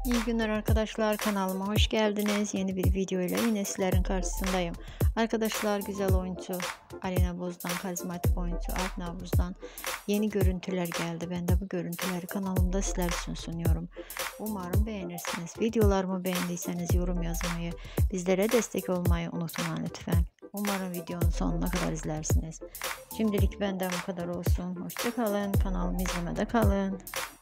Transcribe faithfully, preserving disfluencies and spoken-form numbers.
İyi günler arkadaşlar, kanalıma hoş geldiniz. Yeni bir video ile yine sizlerin karşısındayım. Arkadaşlar, güzel oyuncu Alina Boz'dan, karizmatik oyuncu Alp Navruz'dan yeni görüntüler geldi. Ben de bu görüntüleri kanalımda sizler için sunuyorum. Umarım beğenirsiniz. Videolarımı beğendiyseniz yorum yazmayı, bizlere destek olmayı unutmayın lütfen. Umarım videonun sonuna kadar izlersiniz. Şimdilik benden bu kadar olsun. Hoşça kalın. Kanalımı izlemede kalın.